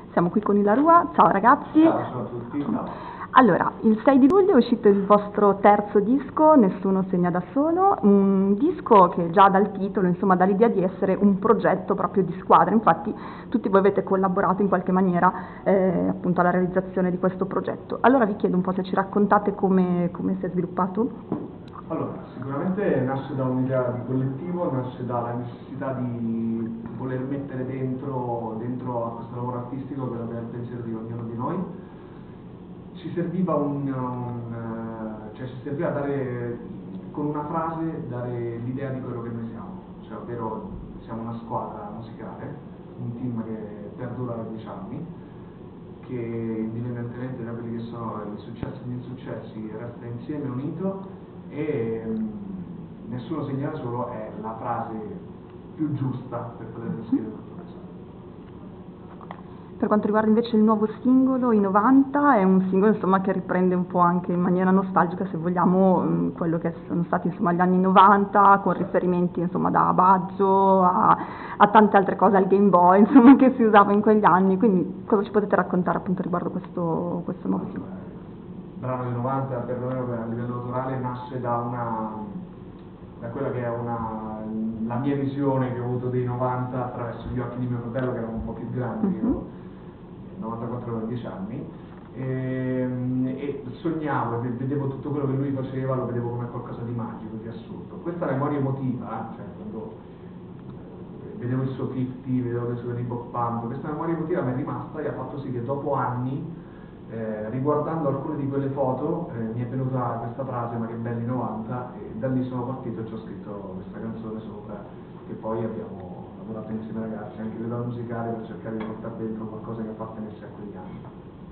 Siamo qui con Ilarua, ciao ragazzi. Ciao a tutti. Allora, il 6 di luglio è uscito il vostro terzo disco, Nessuno segna da solo, un disco che già dal titolo, insomma, dà l'idea di essere un progetto proprio di squadra, infatti tutti voi avete collaborato in qualche maniera appunto alla realizzazione di questo progetto. Allora vi chiedo un po' se ci raccontate come si è sviluppato. Allora, sicuramente nasce da un'idea di collettivo, nasce dalla necessità di voler mettere dentro a questo lavoro artistico quello che è il pensiero di ognuno di noi. Ci serviva cioè ci serviva dare, con una frase, dare l'idea di quello che noi siamo, cioè ovvero siamo una squadra musicale, un team che perdura da 10 anni, che indipendentemente da quelli che sono i successi e gli insuccessi resta insieme, unito, e Nessuno segna da solo è la frase più giusta per poter descrivere tutto questo. Per quanto riguarda invece il nuovo singolo, I 90, è un singolo insomma, che riprende un po' anche in maniera nostalgica, se vogliamo, quello che sono stati insomma, gli anni 90, con riferimenti insomma, da Baggio a tante altre cose, al Game Boy, insomma, che si usava in quegli anni. Quindi cosa ci potete raccontare appunto riguardo questo nuovo singolo? Il brano del 90, perlomeno a livello autorale, nasce da quella che è la mia visione che ho avuto dei 90 attraverso gli occhi di mio fratello, che erano un po' più grandi, io 94 per 10 anni, e sognavo, vedevo tutto quello che lui faceva, lo vedevo come qualcosa di magico, di assurdo. Questa memoria emotiva, cioè quando vedevo il suo 50, vedevo le sue Reebok Pump, questa memoria emotiva mi è rimasta e ha fatto sì che dopo anni, riguardando alcune di quelle foto, mi è venuta questa frase, ma che belli 90, e da lì sono partito e ci ho scritto questa canzone sopra, che poi abbiamo lavorato insieme ai ragazzi anche a livello musicale per cercare di portare dentro qualcosa che appartenesse a quegli anni.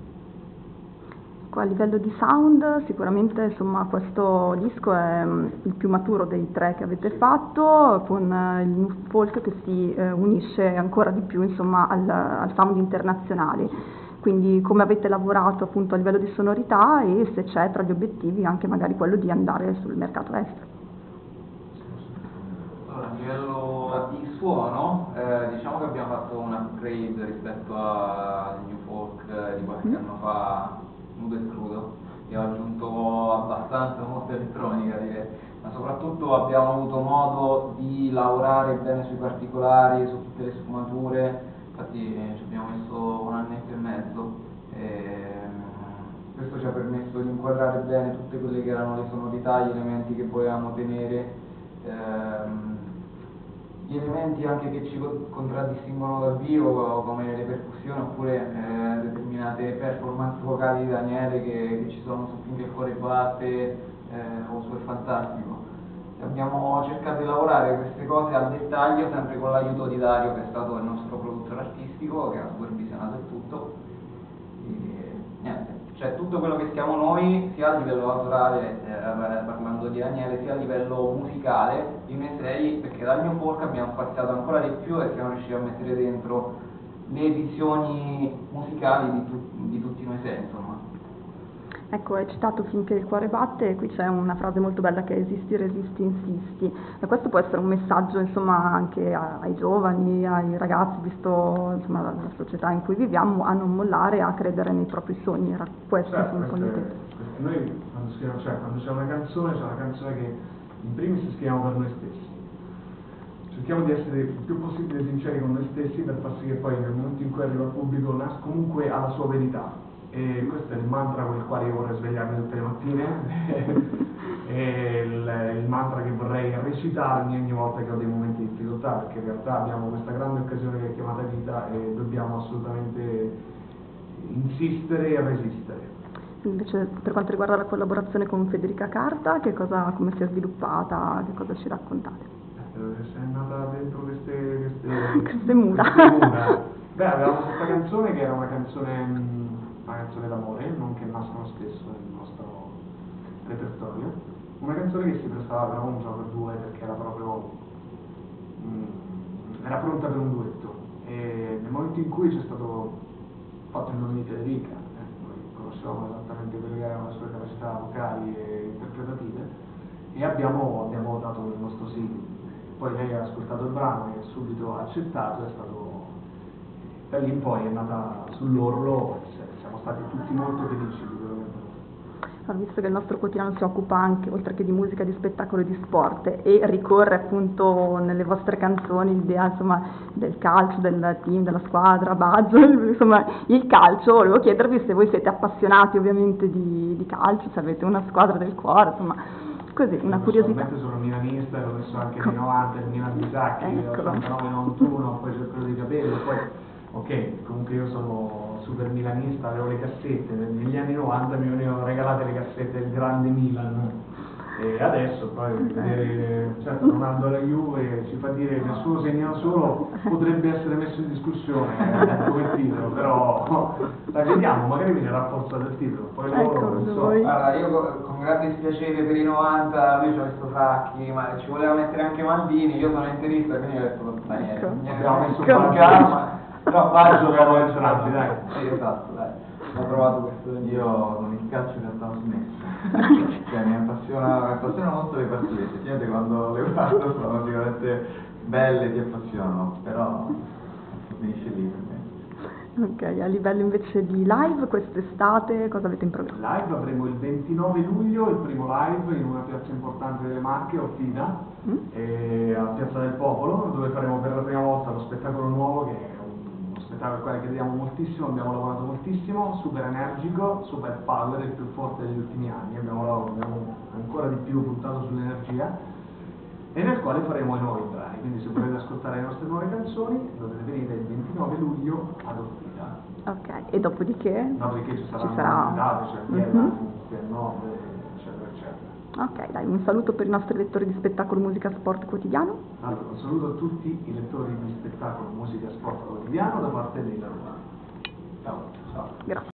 A livello di sound sicuramente insomma, questo disco è il più maturo dei tre che avete fatto, con il new folk che si unisce ancora di più insomma, al sound internazionale. Quindi come avete lavorato appunto a livello di sonorità e se c'è tra gli obiettivi anche magari quello di andare sul mercato estero. Allora, a livello di suono, diciamo che abbiamo fatto un upgrade rispetto al new folk di qualche anno fa, nudo e crudo, e ho aggiunto abbastanza molta elettronica, direi, ma soprattutto abbiamo avuto modo di lavorare bene sui particolari, su tutte le sfumature, infatti ci abbiamo messo un annetto e mezzo, e questo ci ha permesso di inquadrare bene tutte quelle che erano le sonorità, gli elementi che volevamo tenere, gli elementi anche che ci contraddistinguono dal vivo, come le percussioni oppure determinate performance vocali di Daniele che ci sono su Finché il cuore batte o su È fantastico. Abbiamo cercato di lavorare queste cose al dettaglio, sempre con l'aiuto di Dario, che è stato il nostro produttore artistico, che ha supervisionato il tutto. E, niente, cioè tutto quello che siamo noi, sia a livello autorale, parlando di Daniele, sia a livello musicale, di noi sei, perché dal New Folk abbiamo spaziato ancora di più e siamo riusciti a mettere dentro le visioni musicali di tutti noi sei, insomma. Ecco, hai citato Finché il cuore batte e qui c'è una frase molto bella che è esisti, resisti, insisti, e questo può essere un messaggio insomma anche ai giovani, ai ragazzi, visto insomma, la società in cui viviamo, a non mollare, a credere nei propri sogni. Era questo insomma, con l'intento. Noi quando c'è una canzone che in primis scriviamo per noi stessi. Cerchiamo di essere il più possibile sinceri con noi stessi per far sì che poi nel momento in cui arriva al pubblico comunque ha la sua verità. E questo è il mantra con il quale io vorrei svegliarmi tutte le mattine e il mantra che vorrei recitarmi ogni volta che ho dei momenti di difficoltà, perché in realtà abbiamo questa grande occasione che è chiamata vita e dobbiamo assolutamente insistere e resistere. Invece per quanto riguarda la collaborazione con Federica Carta, come si è sviluppata, che cosa ci raccontate? Sei nata dentro queste mura. Beh, avevamo questa canzone che era una canzone d'amore, non che nascono spesso nel nostro repertorio, una canzone che si prestava però un gioco a due perché era proprio era pronta per un duetto, e nel momento in cui c'è stato fatto il nome di Federica, noi conoscevamo esattamente quelle che erano le sue capacità vocali e interpretative e abbiamo dato il nostro sì. Poi lei ha ascoltato il brano e subito ha accettato, è stato Da lì in poi è nata sull'orlo, siamo stati tutti molto felici di quello che è venuto. Visto che il nostro quotidiano si occupa anche, oltre che di musica, di spettacolo e di sport, e ricorre appunto nelle vostre canzoni l'idea insomma del calcio, del team, della squadra, Baggio, insomma il calcio, volevo chiedervi se voi siete appassionati ovviamente di calcio, se avete una squadra del cuore, insomma così, una curiosità. Personalmente sono milanista, l'ho messo anche nei 90, il Milan di Sacchi, Eccolo. 89-91, poi cerco di capire, poi ok, comunque io sono super milanista, avevo le cassette, negli anni 90 mi venivano regalate le cassette del grande Milan e adesso poi vedere certo Ronaldo alla Juve ci fa dire che il suo segno solo potrebbe essere messo in discussione come titolo, però dai, vediamo, magari viene rafforzato il titolo, poi loro non so. Allora, io con grande dispiacere per i 90, lui ci ha messo Sacchi, ma ci voleva mettere anche Maldini, io sono interista, quindi ho detto Daniele, Abbiamo messo Baggio, però Baggio che avevo entrambi, dai. Esatto, dai, ho trovato questo. Io con il calcio in realtà ho smesso, cioè mi appassiona molto le partite, effettivamente quando le guardo sono sicuramente belle, ti appassionano, però finisce lì per me. Ok, a livello invece di live quest'estate cosa avete in programma? Live avremo il 29 luglio il primo live in una piazza importante delle Marche, Ortina, a Piazza del Popolo, dove faremo per la prima volta lo spettacolo nuovo, che è uno spettacolo al quale crediamo moltissimo, abbiamo lavorato moltissimo, super energico, super power, il più forte degli ultimi anni, abbiamo ancora di più puntato sull'energia, e nel quale faremo i nuovi brani, quindi se volete ascoltare le nostre nuove canzoni dovete venire il 29 luglio ad Ortina. Ok, e dopodiché? Dopodiché ci saranno sarà... date, c'è Vienna, Nord, eccetera, eccetera. Ok, dai, un saluto per i nostri lettori di spettacolo, musica, sport quotidiano. Allora, un saluto a tutti i lettori di spettacolo, musica, sport quotidiano da parte dei Roma. Ciao. Grazie.